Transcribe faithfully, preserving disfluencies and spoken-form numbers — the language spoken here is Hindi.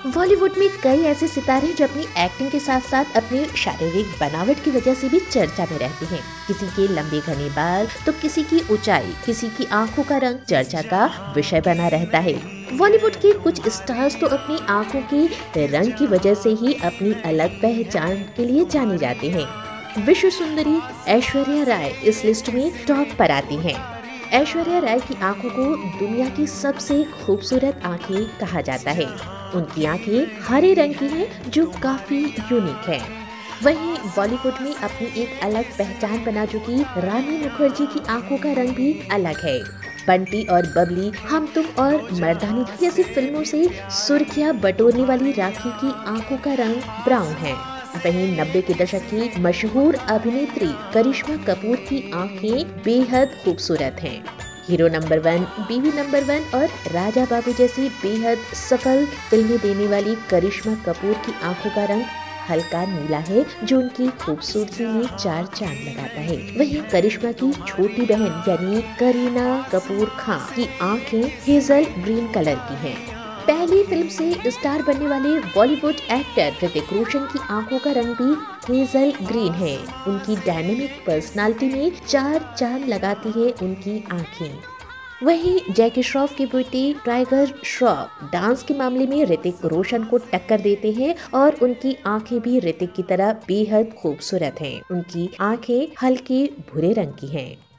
बॉलीवुड में कई ऐसे सितारे जो अपनी एक्टिंग के साथ साथ अपनी शारीरिक बनावट की वजह से भी चर्चा में रहते हैं। किसी के लंबे घने बाल तो किसी की ऊंचाई, किसी की आंखों का रंग चर्चा का विषय बना रहता है। बॉलीवुड के कुछ स्टार्स तो अपनी आंखों के रंग की वजह से ही अपनी अलग पहचान के लिए जाने जाते हैं। विश्व सुंदरी ऐश्वर्या राय इस लिस्ट में टॉप पर आती हैं। ऐश्वर्या राय की आंखों को दुनिया की सबसे खूबसूरत आंखें कहा जाता है। उनकी आंखें हरे रंग की हैं जो काफी यूनिक है। वहीं बॉलीवुड में अपनी एक अलग पहचान बना चुकी रानी मुखर्जी की आंखों का रंग भी अलग है। बंटी और बबली, हम तुम और मर्दानी जैसी फिल्मों से सुर्खियां बटोरने वाली राखी की आंखों का रंग ब्राउन है। वहीं नब्बे के दशक की मशहूर अभिनेत्री करिश्मा कपूर की आंखें बेहद खूबसूरत हैं। Hero number one, Biwi number one और राजा बाबू जैसी बेहद सफल फिल्में देने वाली करिश्मा कपूर की आंखों का रंग हल्का नीला है जो उनकी खूबसूरती में चार चांद लगाता है। वहीं करिश्मा की छोटी बहन यानी करीना कपूर खान की आंखें हेजल ग्रीन कलर की हैं। पहली फिल्म से स्टार बनने वाले बॉलीवुड एक्टर ऋतिक रोशन की आंखों का रंग भी हेजल ग्रीन है। उनकी डायनेमिक पर्सनालिटी में चार चांद लगाती है उनकी आंखें। वहीं जैकी श्रॉफ की बेटी टाइगर श्रॉफ डांस के मामले में ऋतिक रोशन को टक्कर देते हैं और उनकी आंखें भी ऋतिक की तरह बेहद खूबसूरत हैं। उनकी आंखें हल्के भूरे रंग की हैं।